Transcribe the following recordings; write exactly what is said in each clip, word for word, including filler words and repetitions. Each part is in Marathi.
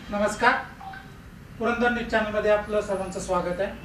नमस्कार, पुरंदर न्यूज चॅनलमध्ये आपलं सर्वांचं स्वागत आहे.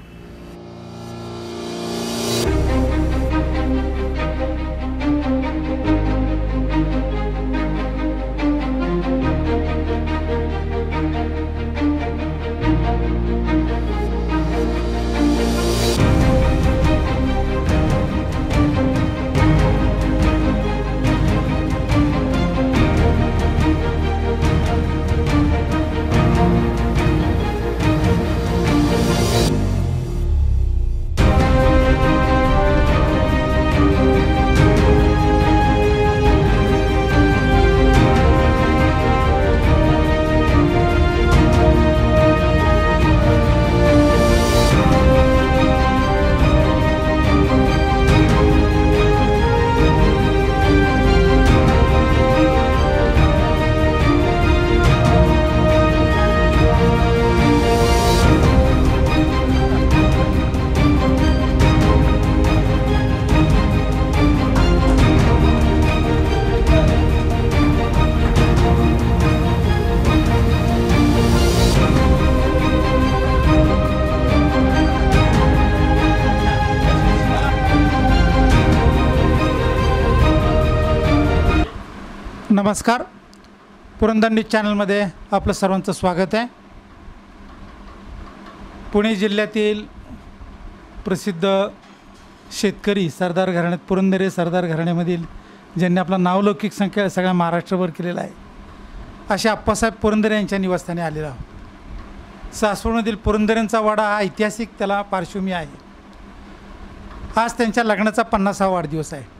नमस्कार, पुरंदर न्यूज चॅनलमध्ये आपलं सर्वांचं स्वागत आहे. पुणे जिल्ह्यातील प्रसिद्ध शेतकरी सरदार घराण्यात पुरंदरे सरदार घराण्यामधील ज्यांनी आपला नावलौकिक संख्या सगळ्या महाराष्ट्रभर केलेला आहे असे आप्पासाहेब पुरंदरे यांच्या निवासस्थानी आलेला आहोत. सासवडमधील पुरंदरेंचा वाडा हा ऐतिहासिक त्याला पार्श्वभूमी आहे. आज त्यांच्या लग्नाचा पन्नासावा वाढदिवस आहे.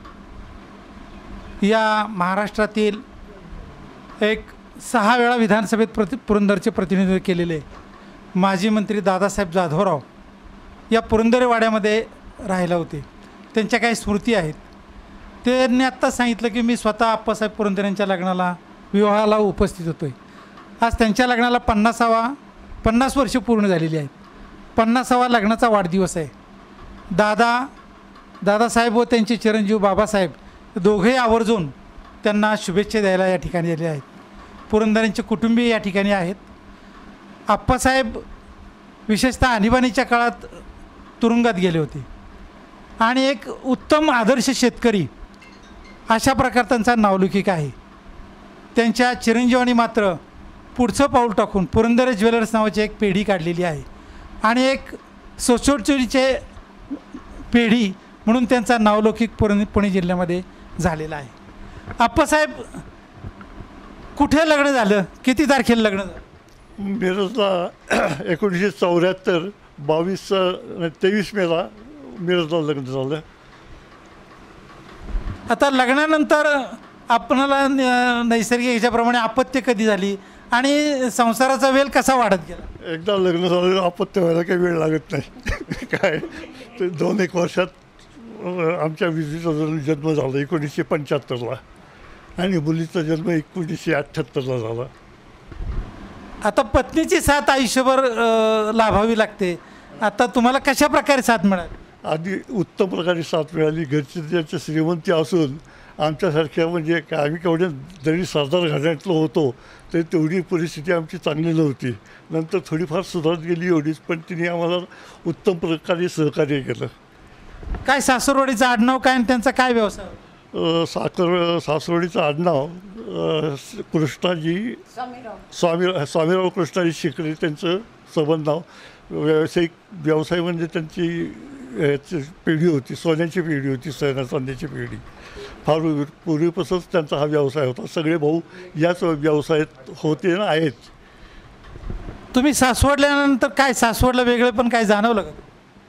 या महाराष्ट्रातील एक सहा वेळा विधानसभेत प्रति पुरंदरचे प्रतिनिधित्व केलेले माजी मंत्री दादासाहेब जाधवराव या पुरंदरे वाड्यामध्ये राहिला होते. त्यांच्या काही स्मृती आहेत. त्यांनी आत्ता सांगितलं की मी स्वतः आप्पासाहेब पुरंदरेंच्या लग्नाला विवाहाला उपस्थित होतो आहे. आज त्यांच्या लग्नाला पन्नासावा पन्नास वर्ष पूर्ण झालेली आहेत. पन्नासावा लग्नाचा वाढदिवस आहे. दादा दादासाहेब व त्यांचे चिरंजीव बाबासाहेब दोघेही आवर्जून त्यांना शुभेच्छा द्यायला या ठिकाणी आले आहेत. पुरंदरेंचे कुटुंबीय या ठिकाणी आहेत. आप्पासाहेब विशेषतः आणीबाणीच्या काळात तुरुंगात गेले होते आणि एक उत्तम आदर्श शेतकरी अशा प्रकार त्यांचा नावलौकिक आहे. त्यांच्या चिरंजीवानी मात्र पुढचं पाऊल टाकून पुरंदरे ज्वेलर्स नावाची एक पेढी काढलेली आहे आणि एक सोसोडचोरीचे पेढी म्हणून त्यांचा नावलौकिक पुणे पुणे जिल्ह्यामध्ये झालेला आहे. आप्पासाहेब कुठे लग्न झालं, किती तारखेला लग्न झालं? मिरजला एकोणीसशे चौऱ्याहत्तर बावीस तेवीस मेला मिरजला लग्न झालं. आता लग्नानंतर आपणाला नैसर्गिक ह्याच्याप्रमाणे अपत्य कधी झाली आणि संसाराचा वेल कसा वाढत गेला? एकदा लग्न झालं अपत्य व्हायला काही वेळ लागत नाही. काय ते दोन एक वर्षात आमच्या विधीचा जन्म झाला एकोणीसशे पंच्याहत्तरला आणि मुलीचा जन्म एकोणीसशे अठ्ठ्याहत्तरला झाला. आता पत्नीची साथ आयुष्यभर लाभावी लागते. आता तुम्हाला कशा प्रकारे साथ मिळाली? आधी उत्तम प्रकारे साथ मिळाली. घरची त्याच्या श्रीमंती असून आमच्यासारख्या म्हणजे काय आम्ही केवढ्या जरी सरदार घराण्यातलं होतो तरी तेवढी परिस्थिती आमची चांगली नव्हती. नंतर थोडीफार सुधारत गेली एवढीच, पण तिने आम्हाला उत्तम प्रकारे सहकार्य केलं. काय सासरवाडीचं आडनाव काय आणि त्यांचा काय व्यवसाय? साखर सासवडीचं आडनाव कृष्णाजी स्वामी स्वामीराव कृष्णाजी शिकरे त्यांचं सबंध नाव. व्यावसायिक व्यवसाय म्हणजे त्यांची पिढी होती, सोन्याची पिढी होती, सोन्या चांदीची पिढी. फार पूर्वीपासूनच त्यांचा हा व्यवसाय होता. सगळे भाऊ याच व्यवसायात होते ना आहेत. तुम्ही सासवडल्यानंतर काय सासवडला वेगळे पण काय जाणवलं का?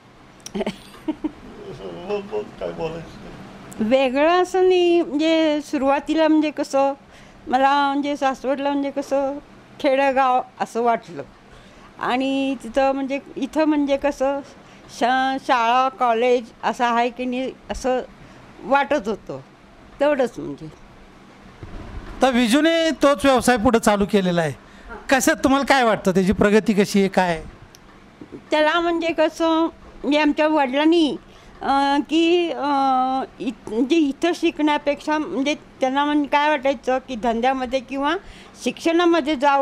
काय बोलायचं वेगळं असं नाही. म्हणजे सुरुवातीला म्हणजे कसं मला म्हणजे सासवडला म्हणजे कसं खेडेगाव असं वाटलं आणि तिथं म्हणजे इथं म्हणजे कसं शा शाळा कॉलेज असं आहे की नाही असं वाटत होतं तेवढंच. म्हणजे तर विजूने तोच व्यवसाय पुढे चालू केलेला आहे. कसं तुम्हाला काय वाटतं त्याची प्रगती कशी आहे काय? त्याला म्हणजे कसं म्हणजे आमच्या वडिलांनी की म्हणजे इथं शिकण्यापेक्षा म्हणजे त्यांना म्हणजे काय वाटायचं की धंद्यामध्ये किंवा शिक्षणामध्ये जावं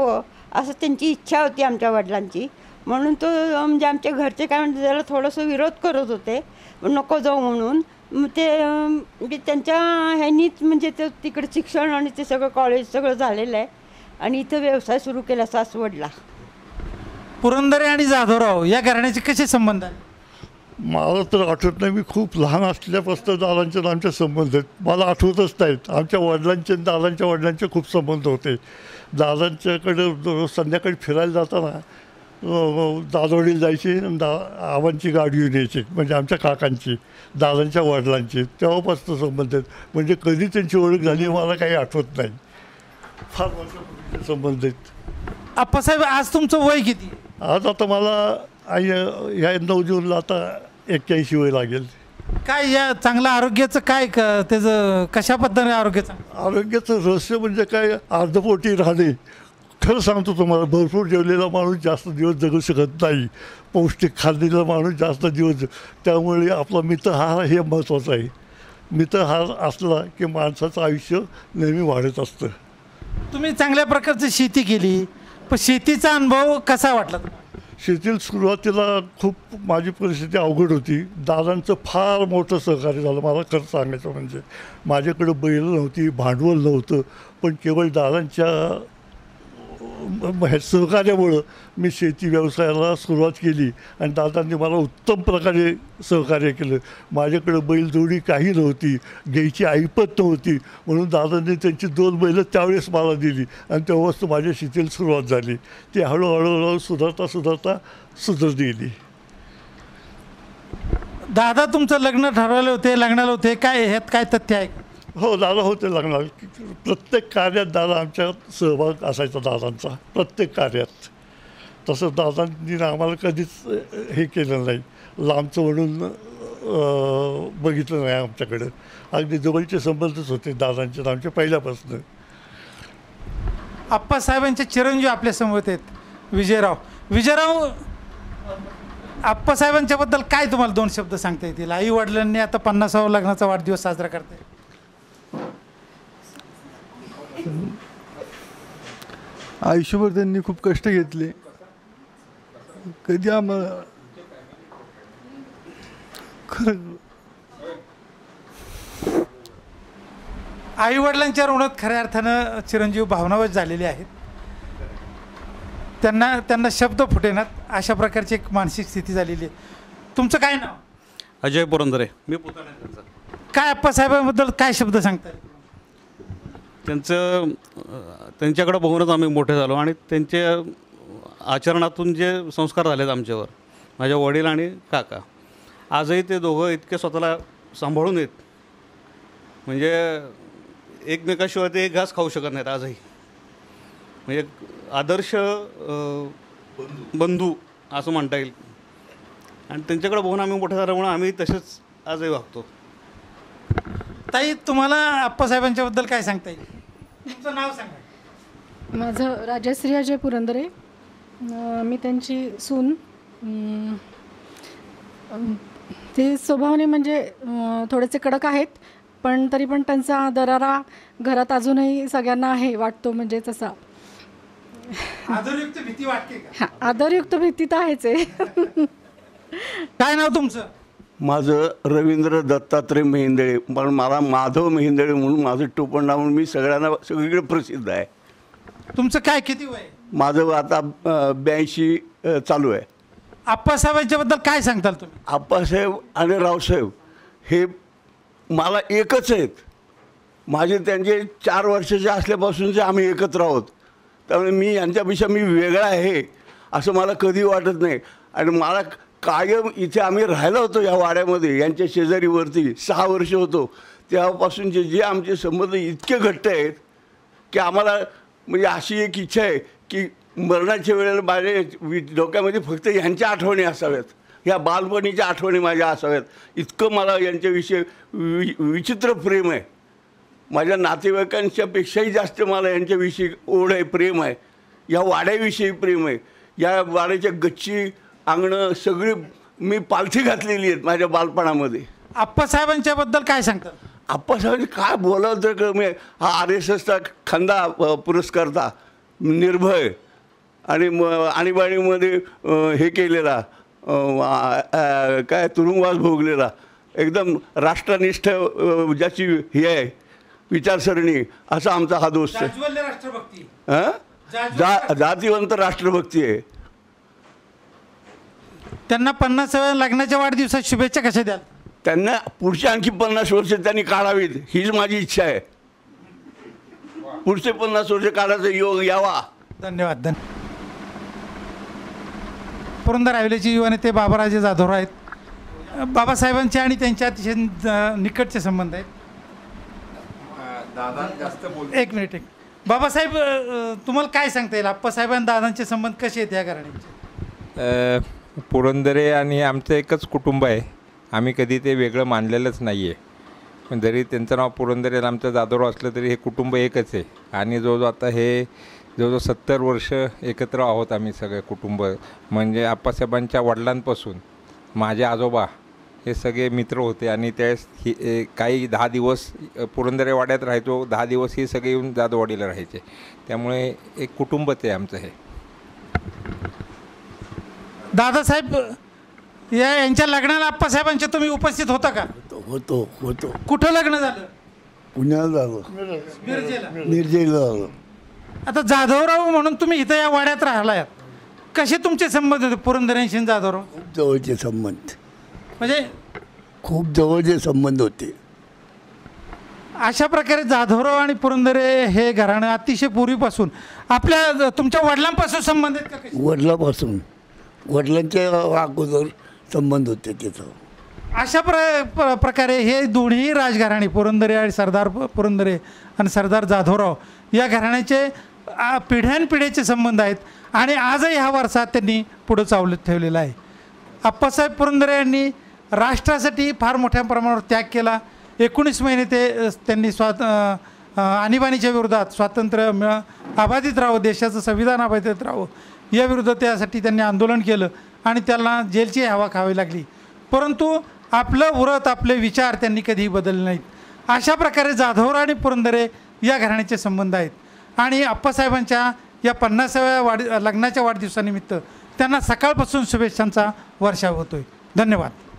असं त्यांची इच्छा होती आमच्या वडिलांची. म्हणून तो म्हणजे आमच्या घरचे काय म्हणते त्याला थोडंसं विरोध करत होते, नको जाऊ म्हणून. मग ते म्हणजे त्यांच्या ह्यांनीच म्हणजे ते तिकडे शिक्षण आणि ते सगळं कॉलेज सगळं झालेलं आहे आणि इथं व्यवसाय सुरू केला सासवडला. पुरंदरे आणि जाधवराव या घराण्याचे कसे संबंध आहे? मला तर आठवत नाही, मी खूप लहान असल्यापासून दादांचे आणि आमचे संबंध आहेत, मला आठवतच नाहीत. आमच्या वडिलांचे आणि दादांच्या वडिलांचे खूप संबंध होते. दादांच्याकडे रोज संध्याकाळी फिरायला जाताना दादवडीला जायची आणि दा आबांची गाडी घेऊन यायची, म्हणजे आमच्या काकांची, दादांच्या वडिलांची. तेव्हापासून संबंध आहेत. म्हणजे कधी त्यांची ओळख झाली मला काही आठवत नाही. फार वर्षापूर्वीचे संबंध आहेत. आप्पासाहेब, आज तुमचं वय किती? आज आता मला आई ह्या नऊ जूनला आता एक्क्याऐंशी वय लागेल. काय या चांगलं आरोग्याचं काय क त्याचं कशा पद्धतीने आरोग्याचं? आरोग्याचं रहस्य म्हणजे काय, अर्धपोटी राहणे. खरं सांगतो तुम्हाला, भरपूर जेवलेला माणूस जास्त दिवस जगू शकत नाही. पौष्टिक खाल्लेला माणूस जास्त दिवस, त्यामुळे आपला मितहार हे महत्त्वाचं आहे. मितहार असला की माणसाचं आयुष्य नेहमी वाढत असतं. तुम्ही चांगल्या प्रकारची शेती केली, पण शेतीचा अनुभव कसा वाटला? शेतीला सुरुवातीला खूप माझी परिस्थिती अवघड होती. दादांचं फार मोठं सहकार्य झालं मला. खरं सांगायचं म्हणजे माझ्याकडं बैल नव्हती, भांडवल नव्हतं, पण केवळ दादांच्या सहकार्यामुळं मी शेती व्यवसायाला सुरुवात केली आणि दादांनी मला उत्तम प्रकारे सहकार्य केलं. माझ्याकडं बैलजोडी काही नव्हती, घ्यायची ऐपत नव्हती, म्हणून दादांनी त्यांची दोन बैलं त्यावेळेस मला दिली आणि तेव्हाच माझ्या शेतीला सुरुवात झाली. ती हळूहळू हळू सुधारता सुधारता सुधरत गेली. दादा तुमचं लग्न ठरवले होते, लग्नाला होते, काय ह्यात काय तथ्य आहे? हो, दादा होते लग्नाला. प्रत्येक कार्यात दादा आमच्यात सहभाग असायचा दादांचा, प्रत्येक कार्यात. तसं दादांनी आम्हाला कधीच हे केलं नाही, लांबचं म्हणून बघितलं नाही आमच्याकडं. अगदी जवळचे संबंधच होते दादांचे आमचे पहिल्यापासून. आप्पासाहेबांचे चिरंजीव आपल्या समोर आहेत, विजयराव. विजयराव, आप्पासाहेबांच्याबद्दल काय तुम्हाला दोन शब्द सांगता येतील? आई वडिलांनी आता पन्नासावा लग्नाचा वाढदिवस साजरा करताय. आयुष्यभर त्यांनी खूप कष्ट घेतले. कधी आम्हाला खरं आई वडिलांच्या ऋणात खऱ्या अर्थानं चिरंजीव भावनावश झालेले आहेत. त्यांना त्यांना शब्द फुटेनात अशा प्रकारची एक मानसिक स्थिती झालेली आहे. तुमचं काय नाव? अजय पुरंदरे. मी पुतण्या. काय आप्पासाहेबांबद्दल काय शब्द सांगताय? त्यांचं त्यांच्याकडं बघूनच आम्ही मोठे झालो आणि त्यांच्या आचरणातून जे संस्कार झालेत आमच्यावर, माझ्या वडील आणि काका, आजही ते दोघं इतके स्वतःला सांभाळून आहेत, म्हणजे एकमेकाशिवाय ते एक घास खाऊ शकत नाहीत आजही. म्हणजे आदर्श बंधू असं म्हणता येईल. आणि त्यांच्याकडे बघून आम्ही मोठे झाल्यामुळे आम्ही तसेच आजही वागतो. ताई, तुम्हाला आप्पासाहेबांच्याबद्दल काय सांगता येईल? तुमचं नाव सांगा. माझं राजश्री अजय पुरंदरे. मी त्यांची सून. ते स्वभावाने म्हणजे थोडेसे कडक आहेत, पण तरी पण त्यांचा दरारा घरात अजूनही सगळ्यांना आहे वाटतो. म्हणजे तसा आदरयुक्त भीती वाटते का? हां, आदरयुक्त भीती तर आहेच आहे. काय नाव तुमचं? माझं रवींद्र दत्तात्रय मेहेंदळे, पण मला माधव मेहेंदळे म्हणून माझं टोपण नाव मी सगळ्यांना सगळीकडे प्रसिद्ध आहे. तुमचं काय किती वय? माझं आता ब्याऐंशी चालू आहे. आप्पासाहेबांच्याबद्दल काय सांगताल तुम्ही? आप्पासाहेब आणि रावसाहेब हे मला एकच आहेत. माझे त्यांचे चार वर्षाचे असल्यापासूनचे आम्ही एकत्र आहोत. त्यामुळे मी यांच्यापेक्षा मी वेगळा आहे असं मला कधी वाटत नाही. आणि मला कायम इथे आम्ही राहिलो होतो या वाड्यामध्ये, यांच्या शेजारीवरती सहा वर्ष होतो. तेव्हापासूनचे जे आमचे संबंध इतके घट्ट आहेत की आम्हाला म्हणजे अशी एक इच्छा आहे की मरणाच्या वेळेला माझ्या डोक्यामध्ये फक्त ह्यांच्या आठवणी असाव्यात, ह्या बालपणीच्या आठवणी माझ्या असाव्यात. इतकं मला यांच्याविषयी वि विचित्र प्रेम आहे. माझ्या नातेवाईकांच्यापेक्षाही जास्त मला यांच्याविषयी ओढ आहे, प्रेम आहे. या वाड्याविषयी प्रेम आहे. या वाड्याच्या गच्ची अंगणं सगळी मी पालथी घातलेली आहेत माझ्या बालपणामध्ये. आप्पासाहेबांच्याबद्दल काय सांगतात? आप्पासाहेबांनी काय बोलावं तर मी हा आर एस एसचा खंदा पुरस्कारता, निर्भय, आणि म आणीबाणीमध्ये अ, हे केलेला अ, आ- काय तुरुंगवास भोगलेला, एकदम राष्ट्रनिष्ठ अ, ज्याची ही आहे विचारसरणी, असा आमचा हा दोस्त आहे. जाज्वल्य राष्ट्रभक्ती. हां जा जातीवंत राष्ट्रभक्ती आहे. त्यांना पन्नासाव्या लग्नाच्या वाढदिवसात शुभेच्छा कशा द्याल? त्यांना पुढची आणखी पन्नास वर्ष त्यांनी काढावीत हीच माझी इच्छा आहे. पुढचे पन्नास वर्ष काढायचा योग यावा. धन्यवाद. धन्यवाद. पुरंदर हायवेचे युवा नेते बाबाराजे जाधवराव आहेत. बाबासाहेबांचे आणि त्यांच्या अतिशय अ, निकटचे संबंध आहेत. दादा जास्त बोल एक मिनिट एक बाबासाहेब, अ, तुम्हाला काय सांगता येईल आप्पासाहेब आणि दादांचे संबंध कसे आहेत या घराण्याचे? अ, पुरंदरे आणि आमचं एकच कुटुंब आहे. आम्ही कधी ते वेगळं मानलेलंच नाही आहे. पण जरी त्यांचं नाव पुरंदरे आणि आमचं जाधवराव असलं तरी हे कुटुंब एकच आहे. आणि जवळजवळ आता हे जवळजवळ सत्तर वर्ष एकत्र आहोत आम्ही सगळे कुटुंब. म्हणजे आप्पासाहेबांच्या वडिलांपासून माझे आजोबा हे सगळे मित्र होते. आणि त्यावेळेस ही ए, काही दहा दिवस पुरंदरे वाड्यात राहायचो, दहा दिवस हे सगळे येऊन जाधववाडीला राहायचे. त्यामुळे एक कुटुंबच आहे आमचं हे. दादासाहेब या यांच्या लग्नाला आप्पासाहेबांच्या तुम्ही उपस्थित होता का? होतो होतो कुठं लग्न झालं? पुण्याला झालं, मिरजेला. मिरजेला झालं. आता जाधवराव म्हणून तुम्ही इथं या वाड्यात राहिलात, कसे तुमचे संबंध होते पुरंदरेंशी आणि जाधवराव? खूप जवळचे संबंध, म्हणजे खूप जवळचे संबंध होते. अशा प्रकारे जाधवराव आणि पुरंदरे हे घराणं अतिशय पूर्वीपासून आपल्या तुमच्या वडिलांपासून संबंध आहेत का कसे? वडिलापासून, वडिलांच्या अगोदर संबंध होते त्याचं. अशा प्र प्र- प्रकारे हे दोन्ही राजघराणे पुरंदरे आणि सरदार प- पुरंदरे आणि सरदार जाधवराव या घराण्याचे आ, पिढ्यानपिढ्याचे संबंध आहेत. आणि आजही हा वारसा त्यांनी पुढं चावलत ठेवलेला आहे. आप्पासाहेब पुरंदरे यांनी राष्ट्रासाठी फार मोठ्या प्रमाणावर त्याग केला. एकोणीस महिने ते अ, त्यांनी स्वात अ, अ, आणीबाणीच्या विरोधात स्वातंत्र्य मिळ अबाधित राहावं, देशाचं संविधान अबाधित राहावं याविरुद्ध त्यासाठी त्यांनी आंदोलन केलं आणि त्यांना जेलची हवा खावी लागली. परंतु आपलं व्रत, आपले विचार त्यांनी कधीही बदलले नाहीत. अशा प्रकारे जाधवराव आणि पुरंदरे या घराण्याचे संबंध आहेत. आणि आप्पासाहेबांच्या या पन्नासाव्या वाढ लग्नाच्या वाढदिवसानिमित्त त्यांना सकाळपासून शुभेच्छांचा वर्षाव होतो आहे. धन्यवाद.